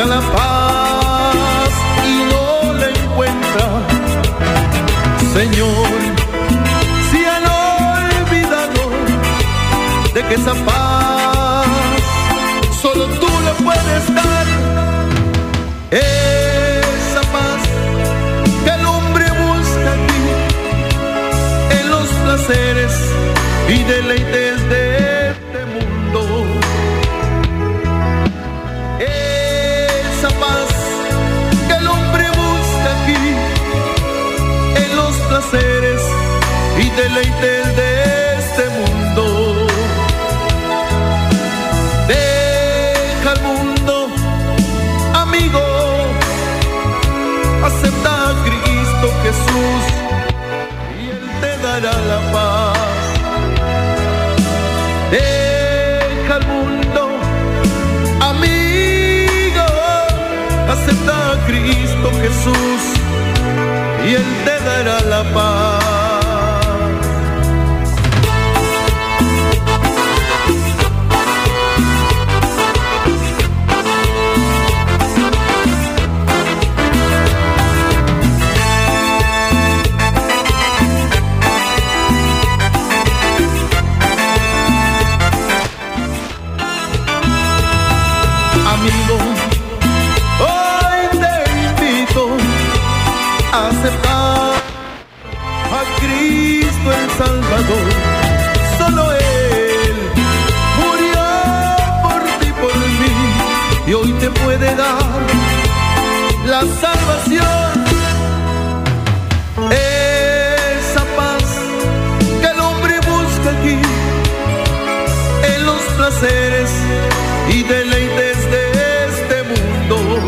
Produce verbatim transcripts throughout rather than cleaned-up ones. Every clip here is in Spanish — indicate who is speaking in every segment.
Speaker 1: busca la paz y no la encuentra. Señor, si han olvidado de que esa paz solo tú la puedes dar, esa paz que el hombre busca aquí en los placeres y deleites de este mundo. Esa paz que el hombre busca aquí en los placeres y deleites de este mundo. Deja al mundo, amigo, acepta a Cristo Jesús y Él te dará la paz. Deja al mundo, amigo, acepta a Cristo Jesús y Él te dará la paz. Amigo, hoy te invito a aceptar a Cristo el Salvador. Solo Él murió por ti, por mí, y hoy te puede dar la salvación. Esa paz que el hombre busca aquí en los placeres y deleites de este mundo.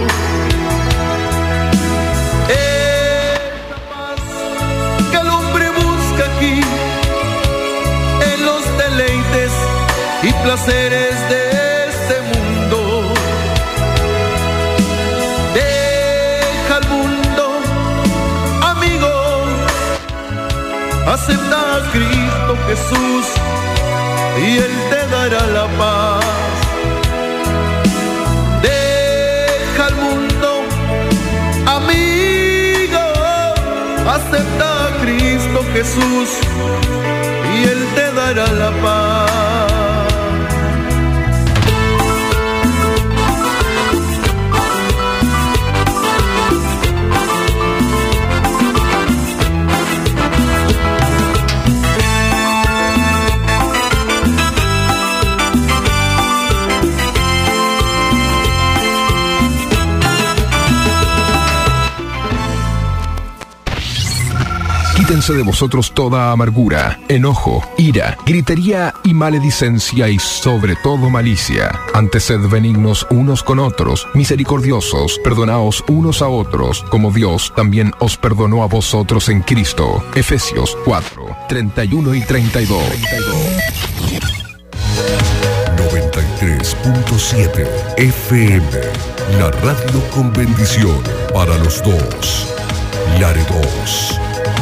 Speaker 1: Esa paz que el hombre busca aquí en los deleites y placeres de este mundo. Deja al mundo, amigo, acepta a Cristo Jesús y Él te dará la paz. Deja al mundo, amigo, acepta a Cristo Jesús y Él te dará la paz.
Speaker 2: Quítense de vosotros toda amargura, enojo, ira, gritería y maledicencia y sobre todo malicia. Antes sed benignos unos con otros, misericordiosos, perdonaos unos a otros, como Dios también os perdonó a vosotros en Cristo. Efesios cuatro, treinta y uno y treinta y dos.
Speaker 3: noventa y tres punto siete F M, la radio con bendición para los dos. Laredos.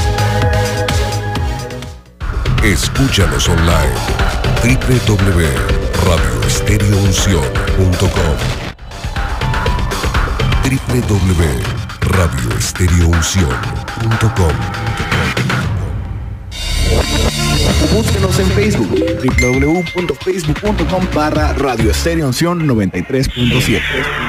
Speaker 3: Escúchanos online doble u doble u doble u punto radio estéreo unción punto com doble u doble u doble u punto radio estéreo unción punto com.
Speaker 4: Búsquenos en Facebook, doble u doble u doble u punto facebook punto com barra Radio Estéreo Unción noventa y tres punto siete.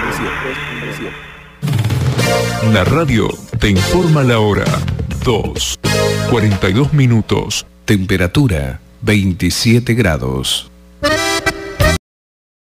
Speaker 2: La radio te informa la hora. dos, cuarenta y dos minutos.
Speaker 5: Temperatura veintisiete grados.